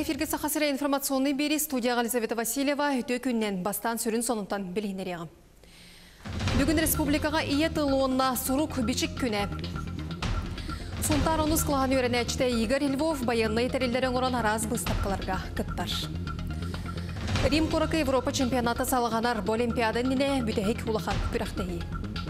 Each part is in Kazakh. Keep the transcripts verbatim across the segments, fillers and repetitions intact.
эфирге сақасыра информационный бери студияға Елизавета Васильева үті күннен бастан сүрін сонынтан білгенерегі. Бүгін республикаға ие тылуынна сұрук бичік күні. Сунтар оныз қылған өренәчті Игорь Львов баянны етерелерін оран араз бұстапқаларға күттар. Рим Қорықы Европа чемпионаты салғанар Олимпиадан нене бүтәйік ұлақан күрақтайы.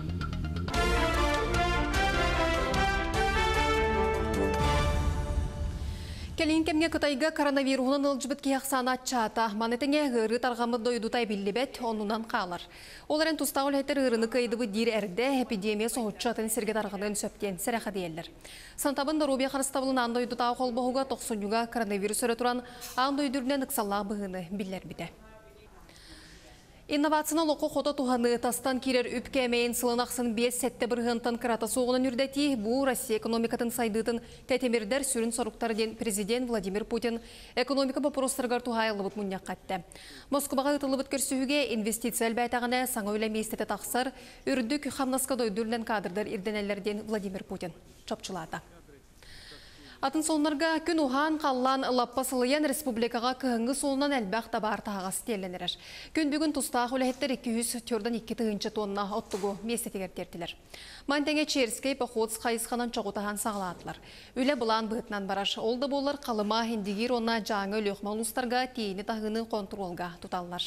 Келин кемге кытайга коронавирусунун ылжыбыт кияқсана чата. Манетеңе ғыры тарғамы дойдутай білібет, онунан қалар. Оларын тұстағы өлеттер ғырыны кайдыбы дир әрді эпидемия соғытчатын серге тарғанын сөптен сәрәқі дейелдер. Сантабын Дарубия қарыстабылын андойдутағы қолбағуға тоқсынюға коронавирус өрі тұран андойдүрінен ұқсаллағы бұғыны білер біде. Инновациянал оқу қота туғаны тастан керер үпкемейін сылынақсын бес сәтті бірғынтан қырата соғының үрдәті бұл Россия экономикатын сайдытын тәтемердер сүрін сұрықтар ден президент Владимир Путин экономика бапыростырғар туғайлы бұт мұнияқ қатты. Москваға ұтылы бұт көрсіуге инвестиция әлбәйтағына саңа өлі мейстеті тақсыр үрдік қамнасқа дойдүрлен кадрдар ирденелерден Владимир Путин чопчылады. Атын солнарға күн уған қаллан лаппасылыян республикаға кығыңғы солынан әлбәқ табар тағас теленерер. Күн бүгін тұстағы өләттер екі жүз төрден екі тығынчы тонна оттығу местетігер тертілер. Мантәңе Черскей поход қайысқанан чоғытаған сағылатылар. Өлі бұлан бұғытынан бараш. Олды болар қалыма хендігер онна жаңы өліқмалыстарға тейіні тағыны контролға тұталылар.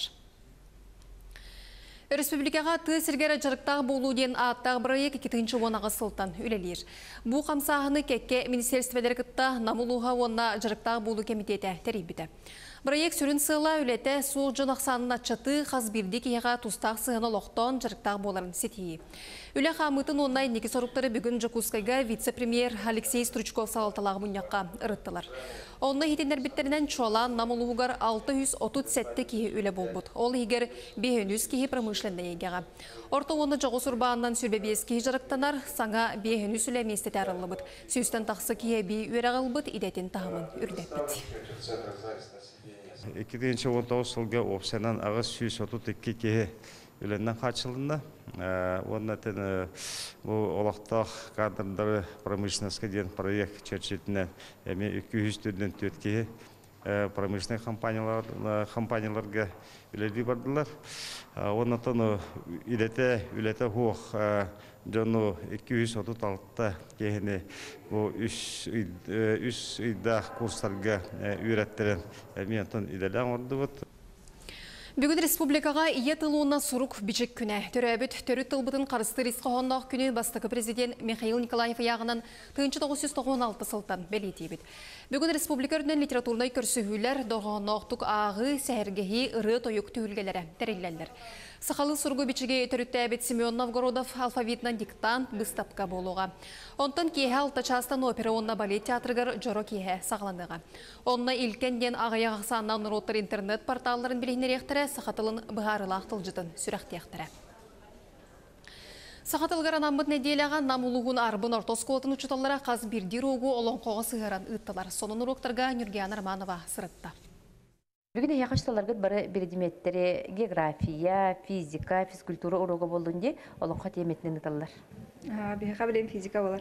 Республикаға ты сергері жарықтағы болу ден аттағы бірайек екетінші онаға сылтан үлелер. Бұл қамсағыны кәкке министерствелер күтті намылуға онна жарықтағы болу комитеті тәрейбіді. Бірайек сүрін сыла үлеті сол жынақсанын атчаты қаз бірді кейіға тұстақ сығыны лоқтон жарықтағы боларын сетейі. Үлі қамытын оннай неке сорықтары бүгін Жакускайға вице-премьер Алексей Стручков салалталағы мұнияққа ұрыттылар. Онна хетендер біттерінен чуалан намылуғығар алты жүз отыз сәтті кейі үлі болбұд. Ол егер бес жүз кейі промышленді егеға. Орта оны жағу сұрбағынан сүрбе бес кейі жарықтанар, саңа бес жүз үлі местеті арылы бұд. Сүйістен тақсы кейі бей өрағыл бұд, идетін тағымын үрдеп бұд. эки миң он тогуз жылга опсянан агыс жүз отуз эки кеhe үленнен качылында. Онна тен бу олақтақ кадрдары промышленностьқа ден проект чечетінен эми эки жүз түрден төрт кеhe промышленный компанияларға үлелі бардылар. Онна тен үлете үлете хуқ жону эки жүз отуз алты кehini bu üç üç iddia kurslarga ürettiren emniyatın idelen ordu bu. Бүгін республикаға ие тылуына сұрук бичек күні. Төрәбіт төрі тылбытын қарысты рисқоғындақ күні бастықы президент Михаил Николаев яғынан тоғыз жүз тоқсан алты сылтан бәлетейбіт. Бүгін республика үрден литературнай көрсігілер доғынақтық ағы сәргеhi ұры тойық түйілгелері тәрелелер. Сақалы сұрғы бичеге төрітті әбет Семен Новгородов алфавитнан диктант бұстапқа болуға. Онтан кейе алты частан опера онна балет театрығыр жоро кейе сағыландыға. Онна илкенден ағая ғақсаннан роттар интернет порталларын білігінер ектірі сақатылын бұғарылақ тылжытын сүрәқті ектірі. Сақатылғар анамбыт неделяған намулуғын арбын ортосколатын ұчыталары қаз бірдер оғу олон қоға сығыран ұттылар. Сонын ұроқтарға Нұргиян Арманова сырытты. Бүгін яқышталарғыт бары предметтері география, физика, физкультура ұруға болуынде олонға теметінен ұталар. Бейқа білем физика болар.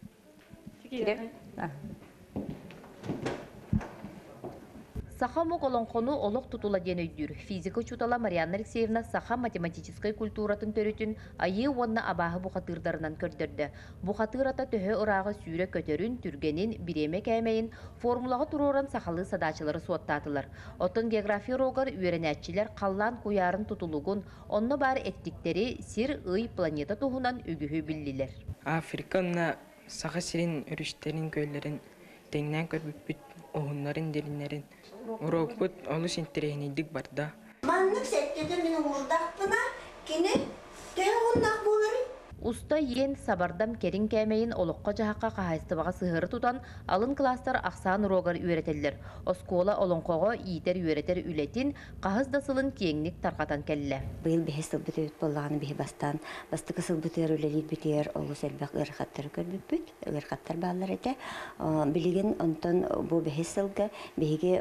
Саха-мок олонқону олық тұтыла ден өйдір. Физика чутала Марианна Алексеевна саха математическай культуратын төретін айы онна абағы бұқатырдарынан көрдірді. Бұқатырата төхі ұрағы сүйре көтерін, түргенін, биреме кәмейін, формулаға тұроран сақалы садачылары суаттатылар. Отын география роғар үйренәтчілер қаллан қуярын тұтылығын, онны бар әттіктері сир үй планета тұғынан үгіхі білділер. Африканна саха сирин үріштерін көйлерін теңнен көрбүппіт оғынларын делінерін Уропут олус интерегнейдік барда. Манның сәттеді менің ұрдақпына, кені тәң ұндақ болары. Уста ен сабардам керин кәмейін олыққа жағаққа қағайстыбаға сығыры тұтан алын кластар ақсан рогар үйретелдер. Оскола олонқоға иетер үйретер үлетін қағыз сылын кеңнік тарқатан кәлі. Бұл бейі сылбыты өт болағаны бейі бастан. Бастықы сылбытыр үлелік бітер олыс әлбәқ ұрқаттар көрбіп бүт. Ұрқаттар бағалар әті. Білеген онтан бұл бейі сылғы бейге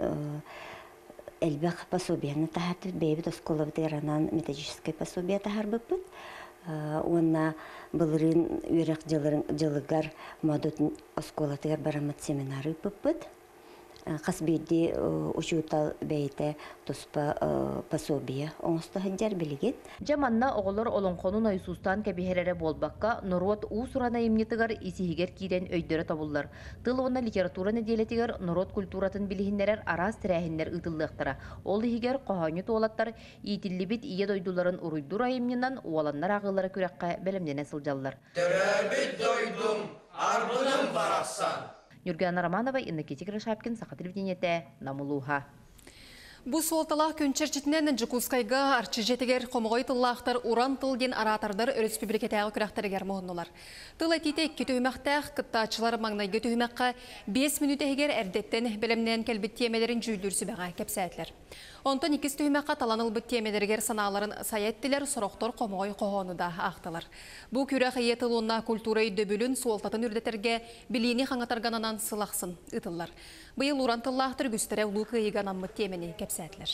әлбәқ пособияны тахартып бейбіт оскола бітер анан методическай пособия тахарбып бүт. Онна былырын үйрек жылыгар мадут осколатыгар барамат семинары пыппыт. Қасбейді ұшутал бәйті тұспа пособия оңысты хыджар білігет. Жаманна оғылар олонқонун айсустан кәбихерері болбаққа Норот у сурана емнетігер исихигер кирен өйдері табылар. Тыл оны литература неделетігер Норот культуратын білігіндерер арас тірәхіндер ұтылдықтыра. Ол егер қоғаны туалаттар итиллибит ие дойдуларын ұруйдур айымнынан уаланнар ағылары күрәққа бәлемдене сылжалылар. Төрәбит дойдум, арбыным барасан. Юргена Романова, Инна Китикра Шапкин, Саха телевидениете, Намулуха. Бу солталах күнчерчитинен Жукускайга арчы жетегер комогой тыллахтар уран тылден аратардар республикатагы күрәхтәргәр моһоннолар. Тыл әтите икки төймәктәх кыттачылар маңнайгы төймәккә беш минут эгер әрдеттен белемнән кәлбит темеләрен җүйлүрсү бага кәпсәтләр. Онтон икки төймәккә таланылбыт темеләргә саналарын саяттиләр сороктор комогой когонуда ахтылар. Бу күрәх иетылуна культура дөбүлүн солтатын үрдәтергә билини хаңатаргананан сылахсын ытыллар. Быйыл уран тыллахтар гүстерә улук ыйганаммы темени кәпсәтләр.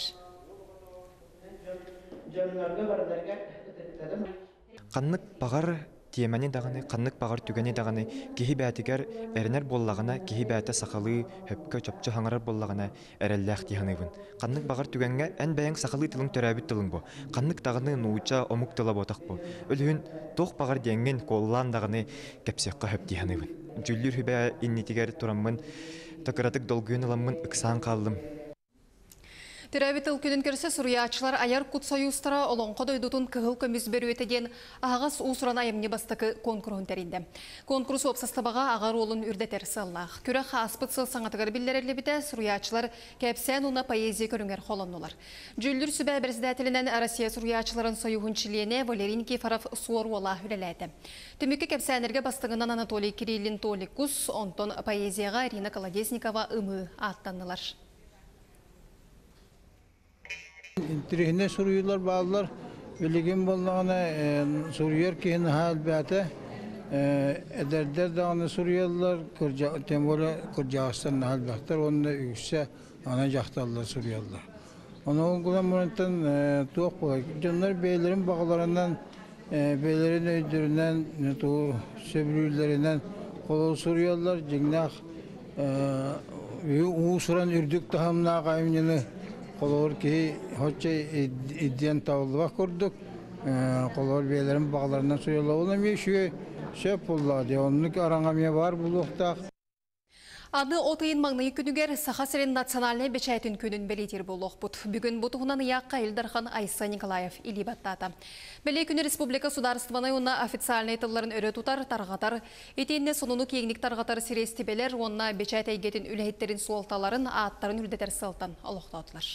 Қаннық бағар темені дағаны, қаннық бағар түгені дағаны, кехи бәтігер әрінер боллағына, кехи бәті сақалы, хөпкі чөпчі хаңарар боллағына әрәлләқ дейханыбын. Қаннық бағар түгенге ән бәйін сақалы тылың төрәбіт тылың бо. Қаннық дағыны нууча омук тыла ботақ бо. Өлігін тоқ бағар дейінген қоллан дағыны кәпсеққа хөп дейханыбын. Жүллер хүбә иннетігер тұрамын, тақыратық долгүйін ыламын ықсан қалым. Терәбит ылкүнен керсе сурьячылар аяр кут союзтара олонқо дойдутун кыгыл көміз беру етеден ағас усуран айымне бастықы конкурын тәрінде. Конкурс опсастабаға ағар олын үрдетер сыллақ. Күрі қаспытсы саңатығар білдерерлі біте сурьячылар кәпсән уна поэзия көріңер қоланылар. Жүлдір сүбә біріздәтілінен Россия сурьячыларын союғыншылиене Валерий Кефаров суар ола үлеләді. Түмікі кәпсәнерге бастығынан Анатолий Кириллин Толикус, онтон поэзияға Ирина Колодесникова ымы аттанылар. Интерехіне сұруйлар бағылар, білеген болғаны сұруйер кейін хал бәті, әдердер дағаны сұруйлар, тем болы Күржағыстан хал бәқтер, онында үксе ана жақталылар сұруйлар. Оны оңғылан мұнаттан туақ болай. Жонлар бейлерін бағыларынан, бейлерін өйдерінен, сөбірлерінен қолы сұруйлар, жеңнақ ұсыран үрдік тағымна қайымнені Қолор ки хоча идден тавылдыға көрдік. Қолор бейлерін бағаларынан сөйлі олам ешуе шөп болады. Онлық араңамия бар бұл оқтақ. Аны отайын маңнайы күнігер Саха-Сирен национальный бечәйтін күнін белетер болуқ бұд. Бүгін бұтығынан яққа Илдархан Айса Николаев илибаттаты. Белей күні Республика Сударстваны онна официальный тылларын өрі тұтар, тарғатар. Етенне сонуны кейінік тарғатар сирестебелер, онна бечәйт әйгетін үләйеттерін суалталарын, аттарын үрдетер сылтан олықтаутылар.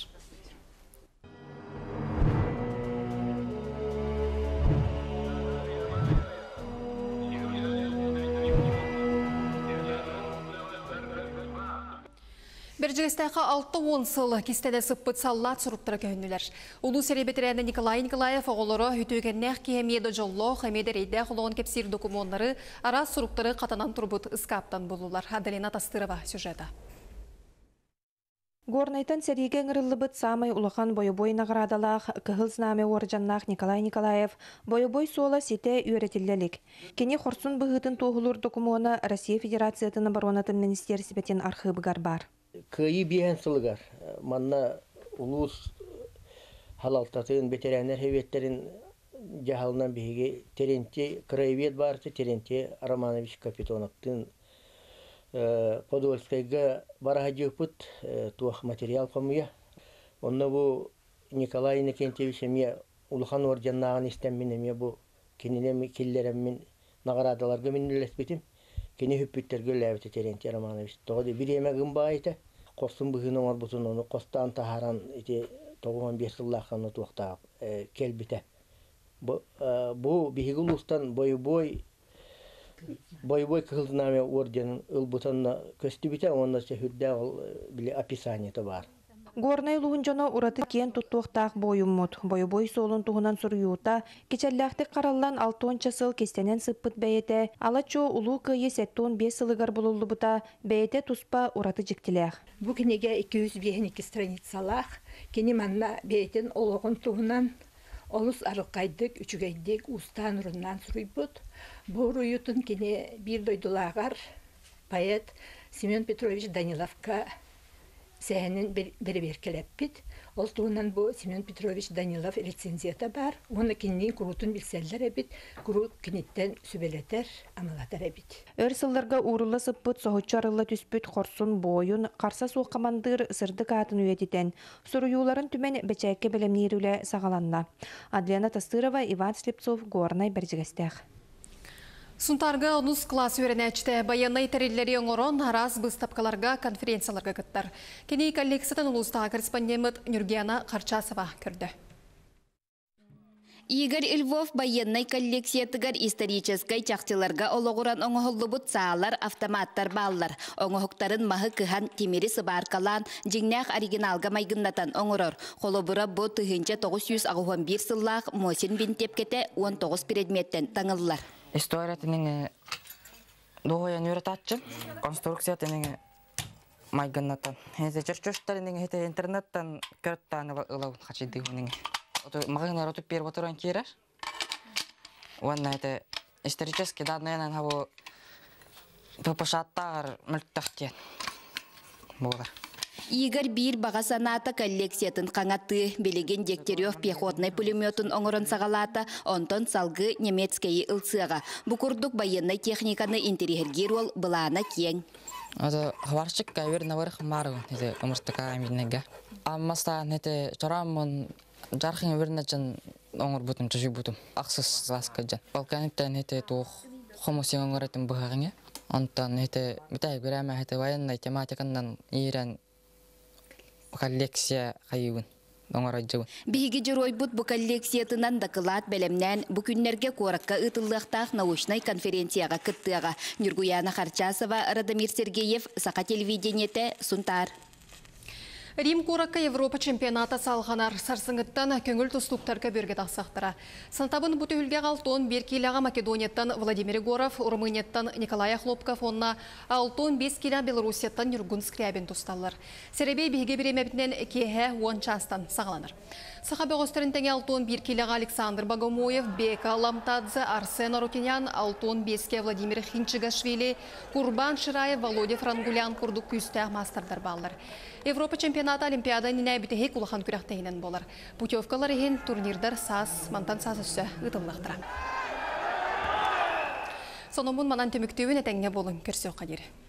Берджігістәқі алты он сыл кестеді сыппыт саллат сұруптыры көнілер. Улу серебетерәні Николай Николаев оғылыры хүтігеннәқ кемеді жолло, қамеді рейді құлығын кепсир документары арас сұруптыры қатанан тұрбыт ұскаптан болулар. Адалина Тастырова сюжеті. Горнайтан сериген ырыллыбыт самай улахан бойобой наградалах кыгыл знаме оржаннах Николай Николаев бойобой сола сите үйретиллелик. Кене хорсун быгытын тоғылыр докумона Россия Федерациятын оборонатын министерсибетен архыбыгар бар. Кыйы биен сылыгар. Манна улус халалтатын ветеранер хеветтерин жахалынан биге теренте краевед барты, теренте Романович Капитоновтын Подольскайга барахадюпут туах материал комуя. Онна бу Николай Никентьевич мне улхан орденнаган истеммин мне бу кененем киллереммин наградаларга миннелеспетим. Кене хүппүттерге ләбите теренте Романович. Тоғды бір еме ғымбайты. Қостың бұғының орбутын оны қостан тахаран ете тоғын бес жыллаққаны туақтағы келбіте. Бұ бігі ұлыстан бой-бой бой-бой кығылдынаме орденің ұлбутанына көсті біте, онда сөйірді білі описаниеті бар. Горнай луғынжана ураты кен туттуқтақ бойыммут. Бойы-бой солын туғынан сұруюта, кечәлләқтік қараллан алтонча сыл кестенен сыппыт бәйеті, алачо улу күйе сәттон бес сылығар болулы бұта, бәйеті туспа ураты жіктіләқ. Бұ кенеге екі жүз екі страницалақ, кені манна бәйетін олығын туғынан олыс арылқайдық, үчігайдық, ұстан ұрыннан сұруйбыт. Бұл ұйытын кені бір дойдылағар поэт Семен Петрович Даниловқа сәһенин бер-бер келеппит. Ол туунан бу Семен Петрович Данилов рецензията бар. Оны киннин курутун билселлер эбит, курут киниттен сүбелетер, амалатар эбит. Өр сылларга уурулла сыппыт соһучарылла түспүт хорсун бойун карса суукамандыр сырдык атын үйетитен суруюларын түмен бечәкке белемнирүле сагаланна. Адлена Тастырова, Иван Слепцов, Горнай Бердигестех. Сунтарга онус класс өренәчте баяннай тәрелләре оңорон араз быстапкаларга конференцияларга кыттар. Кені коллекциядан улустағы корреспондент Нюргена Харчасова көрді. Игорь Львов баяннай коллекциятыгар историческай чақтыларга ологуран оңохоллубут саалар автоматтар баллар. Оңохуктарын махы кыхан темери сыбаркалан жиңнях оригиналга майгыннатан оңорор. Холобура бу тыгынча тогуз жүз он бир сыллах Мосин бин тепкете он тогуз предметтен таңыллар. История тенеге доғаян өретатчын, конструкция тенеге майгыннатан. Хезе чөрчөштер тенеге хете интернеттан көрттаны ылау хачиды хунеге. Магынар отуп беріп отырған керер. Уанна хете исторический данныянан хабу папашаттағар мүлттақтен болар. Игорь бир баға саната коллекциятын қаңатты белеген Дегтярев пехотный пулеметын оңырын сағалата, онтон салгы немецкейі ылсыға. Бұқұрдық байыннай техниканы интерьергер ол бұлана кең. Ады хварчик кайвер наварых маргын, хете ымырстыка аминнеге. Аммастан хете чорамын жархын верначын оңыр бұтым, чужу бұтым, ақсыз ласка жан. Балканиптен хете тух хомосен оңыратын бұғағыңе. Онтан хете бітай гүрәмі хете военной тематикандан ирен коллекция кайыбын оңорой жыбын. Биги жырой бут бу коллекциятынан дакылат белемнен бу күннерге коракка ытыллыктах научный конференцияга кыттыга. Нюргуяна Харчасова, Радомир Сергеев, Сака телевидениете, Сунтар. Рим Куракка Европа чемпионата салғанар сарсыңыттан көңіл тұстуқтарға берге тақсақтыра. Сантабын бұты үлге алтон Беркилаға Македонияттан Владимир Егоров, Румынияттан Николай Хлопков, онна алтон бес киля Белорусияттан Юргун Скрябин тұсталар. Серебей бейге беремепінен кеге он частан сағаланыр. Сахабы ғостырын тәңе алтон бір килаға Александр Богомоев, Бека Ламтадзе, Арсен Арутинян, алтон беске Владимир Хинчигашвили, Курбан Шираев, Володя Франгулян күрдік күстәғ мастардар балдар. Европа чемпионаты Олимпиада нинә бітеге кулахан күрәқтейінен болар. Путевкалар ехен турнирдар саз, мантан саз үсі ұтылықтыра. Сонымын манан төміктеуін әтәңне болын көрсе қадері.